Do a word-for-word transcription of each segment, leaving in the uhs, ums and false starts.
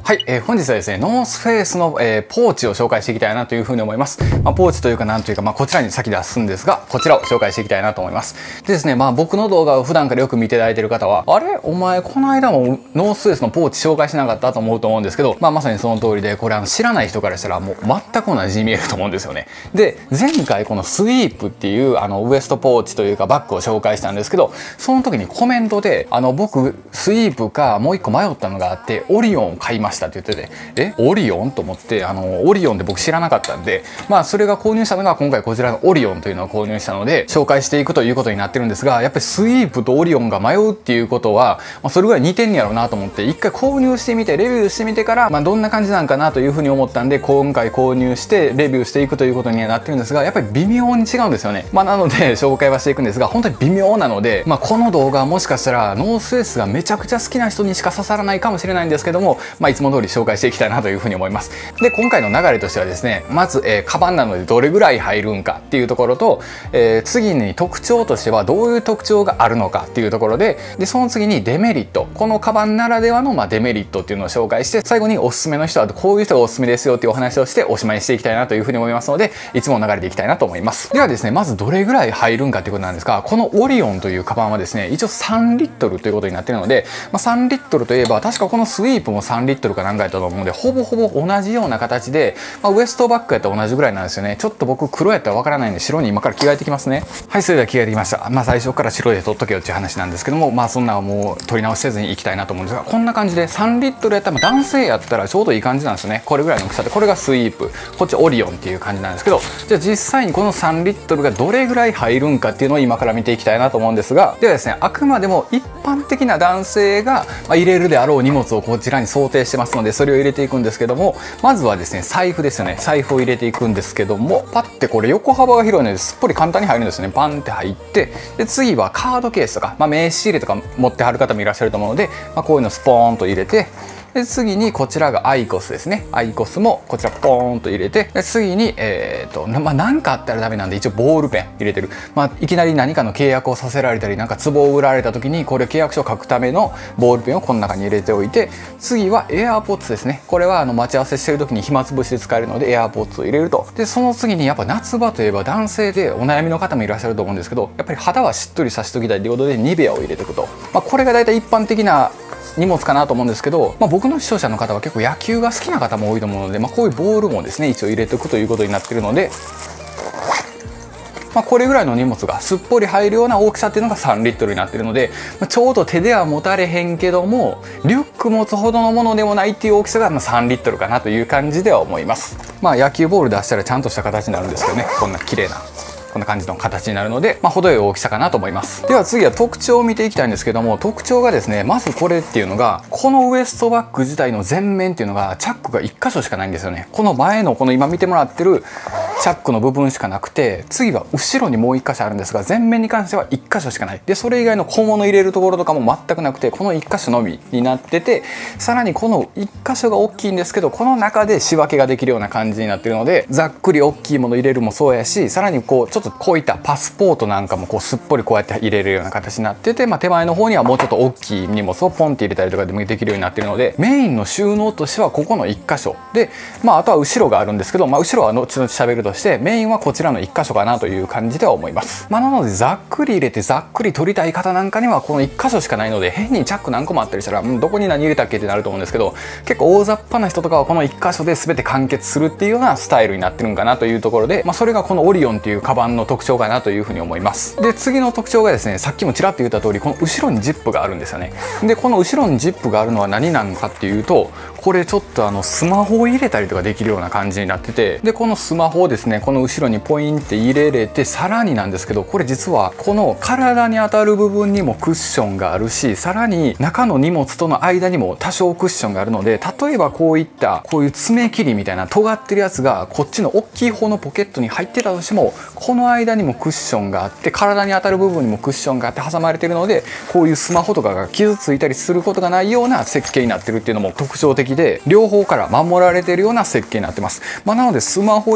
はい、えー、本日はですね、ノースフェイスの、えー、ポーチを紹介していきたいなというふうに思います。まあ、ポーチというかなんというか、まあ、こちらに先出すんですが、こちらを紹介していきたいなと思います。でですね、まあ僕の動画を普段からよく見ていただいている方は、あれお前この間もノースフェイスのポーチ紹介しなかったと思うと思うんですけど、まあまさにその通りで、これあの知らない人からしたらもう全く同じに見えると思うんですよね。で、前回このスイープっていうあのウエストポーチというかバッグを紹介したんですけど、その時にコメントで、あの僕スイープかもう一個迷ったのがあって、オリオンを買いましたって言ってて、えオリオンと思って、あのオリオンで僕知らなかったんで、まあそれが購入したのが今回こちらのオリオンというのを購入したので紹介していくということになってるんですが、やっぱりスイープとオリオンが迷うっていうことは、まあ、それぐらい似てんやろうなと思って一回購入してみてレビューしてみてから、まあ、どんな感じなんかなというふうに思ったんで、今回購入してレビューしていくということにはなってるんですが、やっぱり微妙に違うんですよね。まあなので紹介はしていくんですが、本当に微妙なので、まあこの動画はもしかしたらノースフェイスがめちゃくちゃ好きな人にしか刺さらないかもしれないんですけども、まあいつも通り紹介していきたいなというふうに思います。で、今回の流れとしてはですね、まず、えー、カバンなのでどれぐらい入るんかっていうところと、えー、次に特徴としてはどういう特徴があるのかっていうところで、でその次にデメリット、このカバンならではの、まあ、デメリットっていうのを紹介して、最後におすすめの人はこういう人がおすすめですよっていうお話をしておしまいにしていきたいなというふうに思いますので、いつもの流れでいきたいなと思います。ではですね、まずどれぐらい入るんかっていうことなんですが、このオリオンというカバンはですね、一応さんリットルということになっているので、まあ、さんリットルといえば確かこのスイープもさんリットルかなんかやったと思うので、ほぼほぼ同じような形で、まあ、ウエストバッグやったら同じぐらいなんですよね。ちょっと僕黒やったらわからないんで白に今から着替えてきますね。はい、それでは着替えてきました。まあ最初から白で取っとけよっていう話なんですけども、まあそんなもう取り直しせずにいきたいなと思うんですが、こんな感じでさんリットルやったら、男性やったらちょうどいい感じなんですよね。これぐらいの大きさで、これがスイープ、こっちオリオンっていう感じなんですけど、じゃあ実際にこのさんリットルがどれぐらい入るんかっていうのを今から見ていきたいなと思うんですが、ではですね、あくまでも一般的な男性が入れるであろう荷物をこちらに想定してますので、それを入れていくんですけども、まずはですね、財布ですよね。財布を入れていくんですけども、パッてこれ横幅が広いのですっぽり簡単に入るんですね。パンって入って、で次はカードケースとか、まあ、名刺入れとか持ってはる方もいらっしゃると思うので、まあ、こういうのスポーンと入れて、で次にこちらがアイコスですね。アイコスもこちらポーンと入れて、で次にえっとまあ何かあったらダメなんで一応ボールペン入れてる。まあいきなり何かの契約をさせられたり、なんか壺を売られた時にこれ契約書を書くためのボールペンをこの中に入れておいて、次はエアーポッツですね。これはあの待ち合わせしてる時に暇つぶしで使えるのでエアーポッツを入れると。でその次にやっぱ夏場といえば男性でお悩みの方もいらっしゃると思うんですけど、やっぱり肌はしっとりさせておきたいということでニベアを入れていくと。まあこれが大体一般的な荷物かなと思うんですけど、まあ、僕の視聴者の方は結構野球が好きな方も多いと思うので、まあ、こういうボールもですね一応入れておくということになっているので、まあ、これぐらいの荷物がすっぽり入るような大きさっていうのがさんリットルになっているので、まあ、ちょうど手では持たれへんけどもリュック持つほどのものでもないっていう大きさがまあさんリットルかなという感じでは思います。まあ野球ボール出したらちゃんとした形になるんですけどね、こんな綺麗なこんな感じの形になるので、まあ、程よい大きさかなと思います。では次は特徴を見ていきたいんですけども、特徴がですね、まずこれっていうのが、このウエストバッグ自体の前面っていうのがチャックがいっ箇所しかないんですよね。この前のこの今見てもらってるチャックの部分しかなくて、次は後ろにもういっ箇所あるんですが、前面に関してはいっ箇所しかない。でそれ以外の小物入れるところとかも全くなくて、このいっ箇所のみになってて、さらにこのいっ箇所が大きいんですけど、この中で仕分けができるような感じになってるので、ざっくり大きいもの入れるもそうやし、さらにこうちょっとこういったパススポートなんかもこうすっぽりこうやって入れるような形になってて、まあ、手前の方にはもうちょっと大きい荷物をポンって入れたりとかでもできるようになっているので、メインの収納としてはここのいっ箇所で、まあ、あとは後ろがあるんですけど、まあ、後ろは後々喋るとしてメインはこちらのいっ箇所かなという感じでは思います。まあ、なのでざっくり入れてざっくり取りたい方なんかにはこのいっ箇所しかないので、変にチャック何個もあったりしたら、うん、どこに何入れたっけってなると思うんですけど、結構大雑把な人とかはこのいっ箇所で全て完結するっていうようなスタイルになってるんかなというところで、まあ、それがこのオリオンっていうカバンの特徴かなというふうに思います。で次の特徴がですね、さっきもちらっと言った通りこの後ろにジップがあるんですよね。でこの後ろにジップがあるのは何なのかっていうと、これちょっとあのスマホを入れたりとかできるような感じになってて、でこのスマホをですねこの後ろにポインって入れれて、さらになんですけど、これ実はこの体に当たる部分にもクッションがあるし、さらに中の荷物との間にも多少クッションがあるので、例えばこういったこういう爪切りみたいな尖ってるやつがこっちの大きい方のポケットに入ってたとしても、この間にもクッションがあって、体に当たる部分にもクッションがあって挟まれてるので、こういうスマホとかが傷ついたりすることがないような設計になってるっていうのも特徴的で、両方から守られてるような設計になってます。まあ、なのでスマホ以外やっ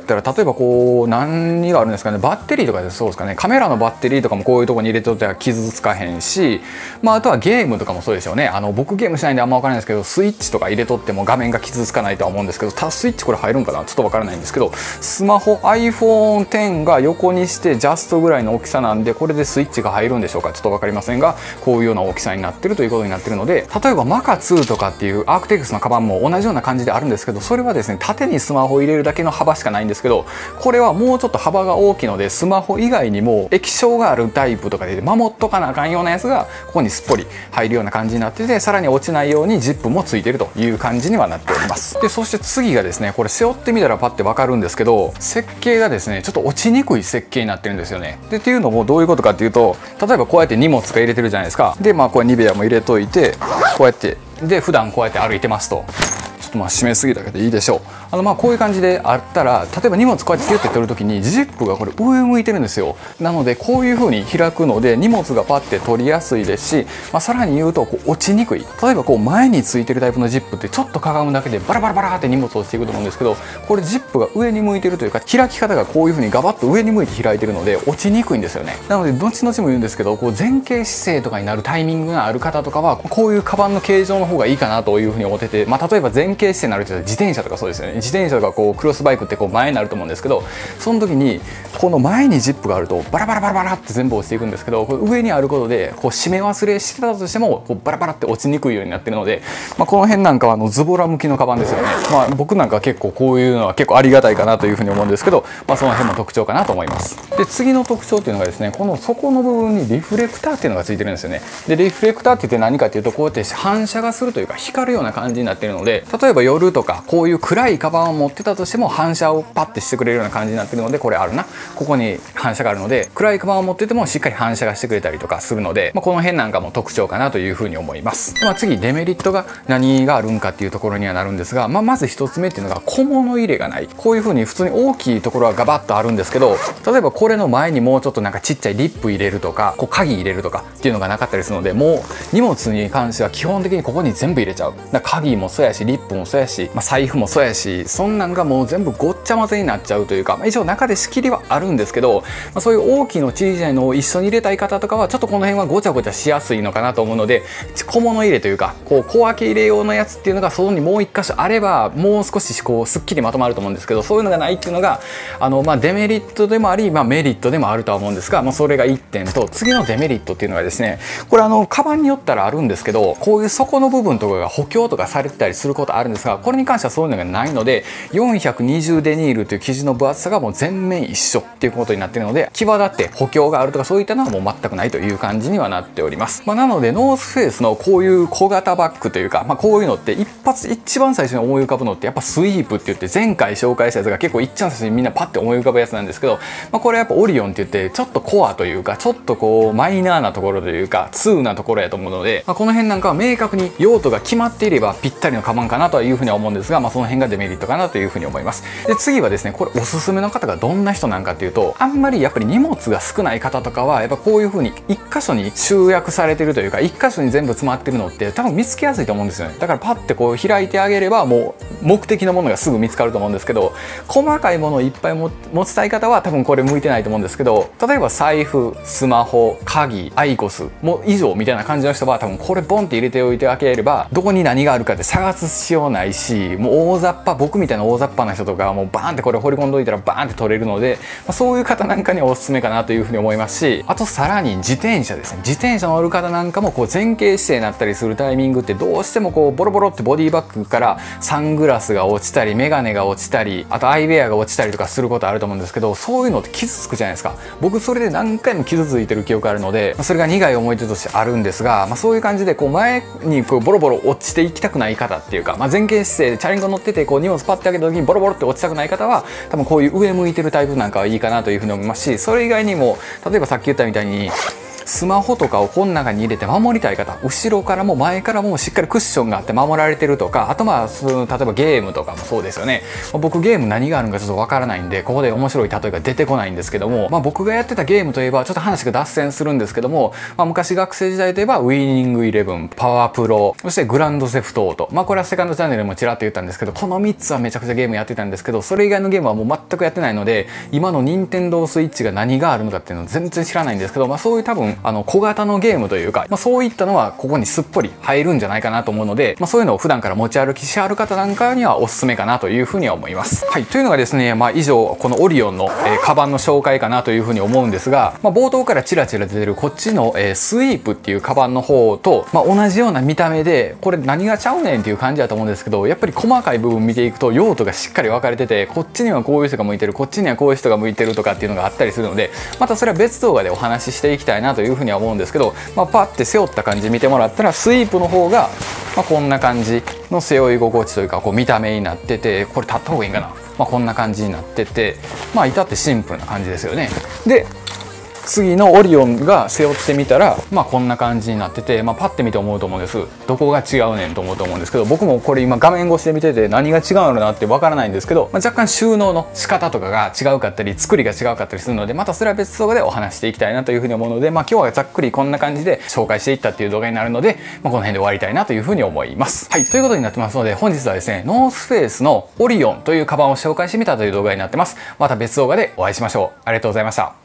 ったら例えばこう何があるんですかね、バッテリーとかでそうですかね、カメラのバッテリーとかもこういうとこに入れとっては傷つかへんし、まあ、あとはゲームとかもそうでしょうね。あの僕ゲームしないんであんま分からないんですけど、スイッチとか入れとっても画面が傷つかないとは思うんですけど、たスイッチこれ入るんかなちょっと分からないんですけど、スマホ アイフォンテン が横にしてジャストぐらいの大きさなんで、これでスイッチが入るんでしょうか、ちょっと分かりませんが、こういうような大きさになってるということになってるので、例えばマカツーとかっていうアークテックスのカバンも同じような感じであるんですけど、それはですね縦にスマホを入れるだけの幅しかないんですけど、これはもうちょっと幅が大きいので、スマホ以外にも液晶があるタイプとかで守っとかなあかんようなやつがここにすっぽり入るような感じになってて、さらに落ちないようにジップもついてるという感じにはなっております。でそして次がですね、これ背負ってみたらパッて分かるんですけど、設計がですねちょっと落ちにくい設計になってるんですよね。でっていうのもどういうことかっていうと、例えばこうやって荷物が入れてるじゃないですか。でまあこれニベアも入れといて、こうやってで普段こうやって歩いてますと、ちょっとまあ締めすぎたけどいいでしょう。あのまあこういう感じであったら、例えば荷物こうやってキュッて取るときにジップがこれ上向いてるんですよ。なのでこういう風に開くので荷物がパッて取りやすいですし、まあ、さらに言うとこう落ちにくい。例えばこう前についてるタイプのジップってちょっとかがむだけでバラバラバラって荷物落ちていくと思うんですけど、これジップが上に向いてるというか、開き方がこういう風にガバッと上に向いて開いてるので落ちにくいんですよね。なので後々も言うんですけど、こう前傾姿勢とかになるタイミングがある方とかはこういうカバンの形状の方がいいかなという風に思ってて、まあ、例えば前傾姿勢になると自転車とかそうですよね。自転車とかこうクロスバイクってこう前になると思うんですけど、その時にこの前にジップがあるとバラバラバラバラって全部落ちていくんですけど、これ上にあることでこう締め忘れしてたとしてもこうバラバラって落ちにくいようになってるので、まあ、この辺なんかはあのズボラ向きのカバンですよね。まあ、僕なんかは結構こういうのは結構ありがたいかなというふうに思うんですけど、まあ、その辺も特徴かなと思います。で次の特徴っていうのがですね、この底の部分にリフレクターっていうのがついてるんですよね。でリフレクターって言って何かっていうと、こうやって反射がするというか光るような感じになってるので、例えば夜とかこういう暗いカバンを持ってたとしても反射をパッてしてくれるような感じになってるので、これあるな、ここに反射があるので暗いカバンを持っててもしっかり反射がしてくれたりとかするので、まあ、この辺なんかも特徴かなというふうに思います。まあ、次デメリットが何があるんかっていうところにはなるんですが、まあ、まずひとつめっていうのが小物入れがない。こういうふうに普通に大きいところはガバッとあるんですけど、例えばこれの前にもうちょっとなんかちっちゃいリップ入れるとかこう鍵入れるとかっていうのがなかったりするので、もう荷物に関しては基本的にここに全部入れちゃう。だから鍵もそうやしリップもそうやし、まあ、財布もそうやし、そんなんがもう全部ごっちゃ混ぜになっちゃうというか、まあ、一応中で仕切りはあるんですけど、まあ、そういう大きいの小さいのを一緒に入れたい方とかはちょっとこの辺はごちゃごちゃしやすいのかなと思うので、小物入れというかこう小分け入れ用のやつっていうのが外にもう一箇所あればもう少しこうすっきりまとまると思うんですけど、そういうのがないっていうのがあの、まあ、デメリットでもあり、まあ、メリットでもあるとは思うんですが、まあ、それがいってんと、次のデメリットっていうのがですね、これあのカバンによったらあるんですけど、こういう底の部分とかが補強とかされてたりすることあるんですが、これに関してはそういうのがないので、よんひゃくにじゅうデニールという生地の分厚さがもう全面一緒っていうことになっているので、際立って補強があるとかそういったのはもう全くないという感じにはなっております。まあ、なのでノースフェイスのこういう小型バッグというか、まあ、こういうのって一発一番最初に思い浮かぶのってやっぱスイープって言って、前回紹介したやつが結構一番最初にみんなパッて思い浮かぶやつなんですけど、まあ、これやっぱオリオンって言ってちょっとコアというかちょっとこうマイナーなところというかツーなところやと思うので、まあ、この辺なんかは明確に用途が決まっていればぴったりのカバンかなというふうには思うんですが、まあ、その辺がデメリットかなというふうに思います。で次はですね、これおすすめの方がどんな人なんかっていうと、あんまりやっぱり荷物が少ない方とかはやっぱこういうふうに一箇所に集約されてるというか一箇所に全部詰まってるのって多分見つけやすいと思うんですよね。だからパッてこう開いてあげればもう目的のものがすぐ見つかると思うんですけど、細かいものをいっぱい持ちたい方は多分これ向いてないと思うんですけど、例えば財布、スマホ、鍵、アイコスも以上みたいな感じの人は多分これボンって入れておいてあげればどこに何があるかって探す必要ないし、もう大雑把、僕みたいな大雑把な人とかはもうバーンってこれ掘り込んどいたらバーンって取れるので、まあ、そういう方なんかにはおすすめかなというふうに思いますし、あとさらに自転車ですね。自転車乗る方なんかもこう前傾姿勢になったりするタイミングってどうしてもこうボロボロってボディバッグからサングラスが落ちたりメガネが落ちたり、あとアイウェアが落ちたりとかすることあると思うんですけど、そういうのって傷つくじゃないですか。僕それで何回も傷ついてる記憶あるので、それが苦い思い出としてあるんですが、まあ、そういう感じでこう前にこうボロボロ落ちていきたくない方っていうか、まあ、前傾姿勢でチャリンコ乗っててこう荷物パッて開けた時にボロボロって落ちたくない方は多分こういう上向いてるタイプなんかはいいかなというふうに思いますし、それ以外にも例えばさっき言ったみたいにスマホとかをこの中に入れて守りたい方、後ろからも前からもしっかりクッションがあって守られてるとか、あとまあその例えばゲームとかもそうですよね。僕ゲーム何があるのかちょっとわからないんで、ここで面白い例えが出てこないんですけども、まあ、僕がやってたゲームといえばちょっと話が脱線するんですけども、まあ、昔学生時代といえばウィニングイレブン、パワープロ、そしてグランドセフトオート、まあこれはセカンドチャンネルでもちらっと言ったんですけど、このみっつはめちゃくちゃゲームやってたんですけど、それ以外のゲームはもう全くやってないので、今の任天堂スイッチが何があるのかっていうのを全然知らないんですけど、まあそういう多分あの小型のゲームというか、まあ、そういったのはここにすっぽり入るんじゃないかなと思うので、まあ、そういうのを普段から持ち歩きしはる方なんかにはおすすめかなというふうには思います。はい、というのがですね、まあ以上このオリオンの、えー、カバンの紹介かなというふうに思うんですが、まあ、冒頭からチラチラ出てるこっちの、えー、スイープっていうカバンの方と、まあ、同じような見た目で、これ何がちゃうねんっていう感じだと思うんですけど、やっぱり細かい部分見ていくと用途がしっかり分かれてて、こっちにはこういう人が向いてる、こっちにはこういう人が向いてるとかっていうのがあったりするので、またそれは別動画でお話ししていきたいなというふうには思うんですけど、まあ、パッて背負った感じ見てもらったら、スイープの方が、まあ、こんな感じの背負い心地というか、こう見た目になってて、これ立った方がいいかな、まあ、こんな感じになってて、まあ至ってシンプルな感じですよね。で次のオリオンが背負ってみたら、まあこんな感じになってて、まあパッて見て思うと思うんです。どこが違うねんと思うと思うんですけど、僕もこれ今画面越しで見てて何が違うのなってわからないんですけど、まあ、若干収納の仕方とかが違うかったり、作りが違うかったりするので、またそれは別動画でお話していきたいなというふうに思うので、まあ今日はざっくりこんな感じで紹介していったっていう動画になるので、まあ、この辺で終わりたいなというふうに思います。はい、ということになってますので、本日はですね、ノースフェイスのオリオンというカバンを紹介してみたという動画になってます。また別動画でお会いしましょう。ありがとうございました。